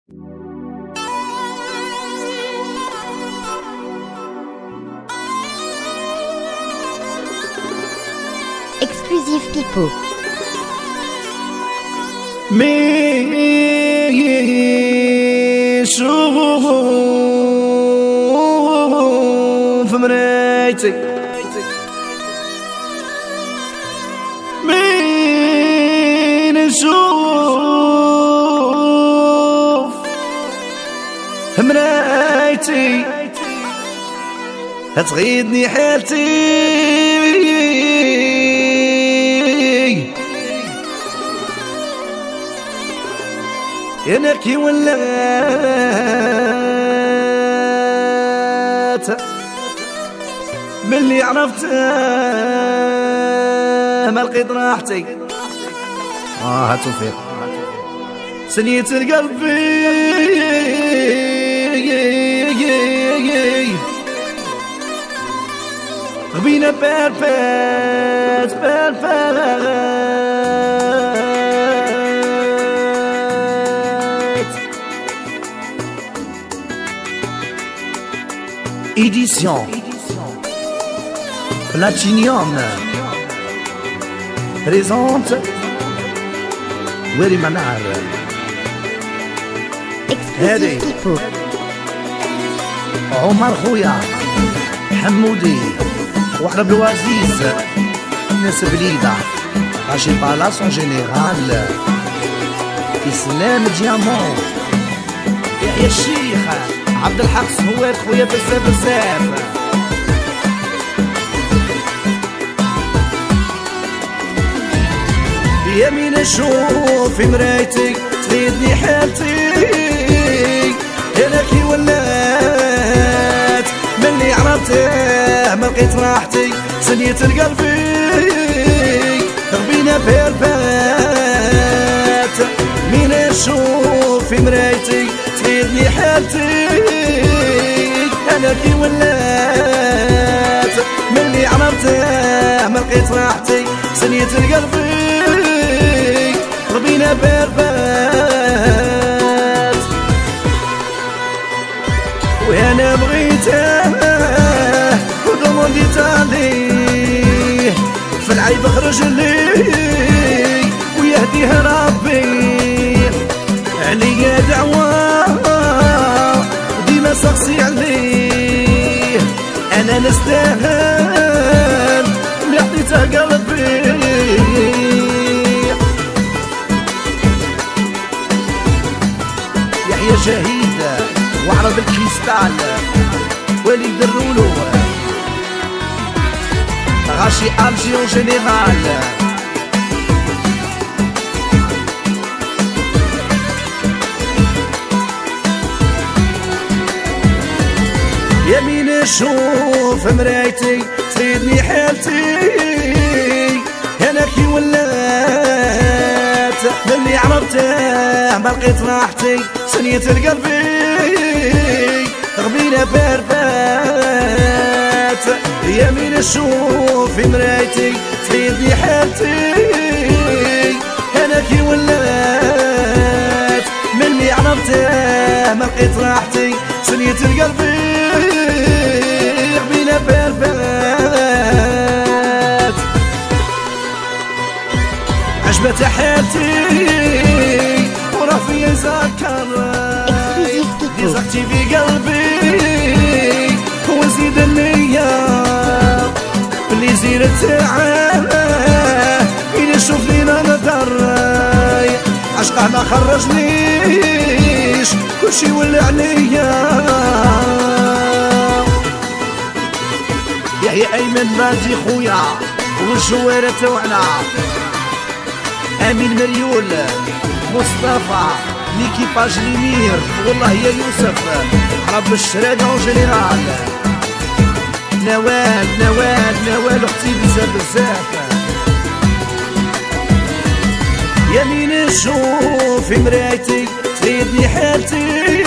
Exclusive Pipo. شوف مرايتي مين نشوف مرايتي هتغيدني حالتي ينكي ولات من اللي عرفته ما لقيت راحتي هاتوفيق سنيت القلب غبينا بارفات Édition Platinium présente ويري منار هادي عمر خويا حمودي وحرب الوزيز ناس بليدة عاشي بالاس جينيرال إسلام ديامون يحيى الشيخ عبد الحق سهوات خويا بزاف بزاف يمين نشوف في مرايتي تفيدني حالتي انا كي ولات من اللي عرفته ما لقيت راحتي سنيت القلب غبينا باربات مين نشوف في مرايتي تفيدني حالتي انا كي ولات من اللي عرفته ما لقيت راحتي سنيت القلب ربينا باربات وانا بغيته وضمنت عليه في العيب خرج لي ويهديه ربي عليا دعوة ديما سقسي عليه انا نستاهل اللي عطيته قلبي يحيى شهيد وعرب الكريستال وليد الرولو غاشي الجيون جينيرال يمين نشوف مرايتي تفيدني حالتي انا كي ولات من اللي عرفته ما لقيت راحتي سنيت القلب غبينا باربات يمين نشوف في مرايتي تفيدني حالتي انا كي ولات من اللي عرفته ما لقيت راحتي سنيت القلب غبينا باربات عجبت حالتي ورافي يذكر يزقتي في قلبي وزيد النية اللي زيرت تعالى إذا شوف لينا نظر عشقه ما خرجنيش كل شي ولع عليا يحيى أيمن باجي خويا والجوارة توعنا أمين مريول مصطفى ليكيباج ليمير والله يا يوسف رب الشراد اون جينيرال نوال اختي بزاف بزاف يمين نشوف في مرايتي تفيدني حالتي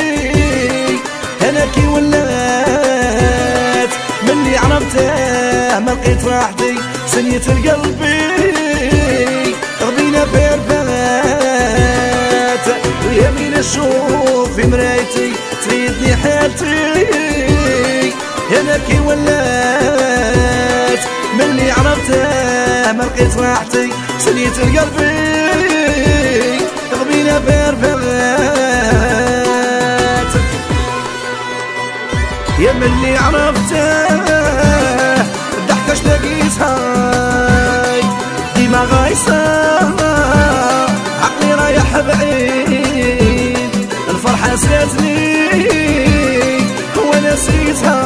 انا كي ولات من اللي عرفته ما لقيت راحتي سنيت القلب غبينا باربات ويمين نشوف في مرايتي تفيدني حالتي انا كي ولات ملي عرفته ما لقيت راحتي سليت لقلبي غبينا فرفرات يا ملي عرفته الضحكة اشتقيتها ديما غايصة عقلي رايح بعيد الفرحة ساتني وانا نسيتها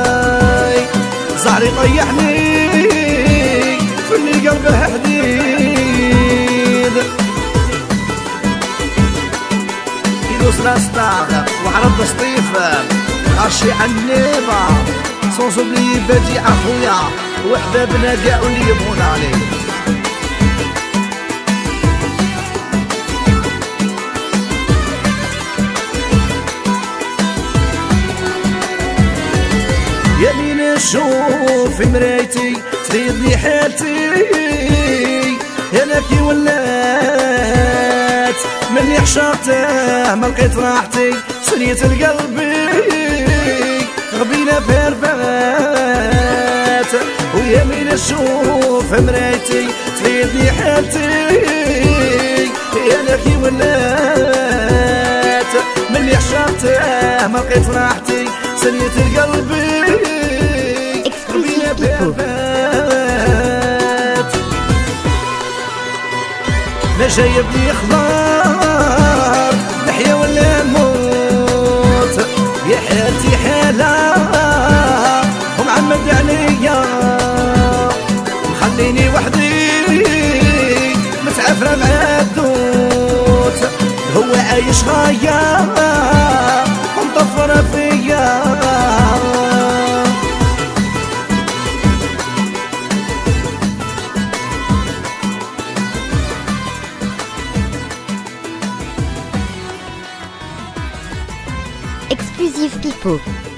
زهري طيحني في اللي قلبه حديد يدوس لاستاغ وعرض سطيفة غاشي عنيبة سونس اوبلي بادي اخويا وحبابنا كاع اللي يبغون عليه يا مين نشوف في مرايتي تفيدني حالتي انا كي ولات ملي عشقته ما لقيت راحتي سنيت لقلبي غبينا فرفات ويا مين نشوف في مرايتي تفيدني حالتي انا كي ولات ملي عشقته ما لقيت راحتي سنيت لقلبي ما جايبني خضار نحيا ولا نموت يا حالتي حالة ومعمد عليا خليني وحدي متعفرة مع الدوت هو عايش غاية ومطفرة فيا Exclusive Pipo.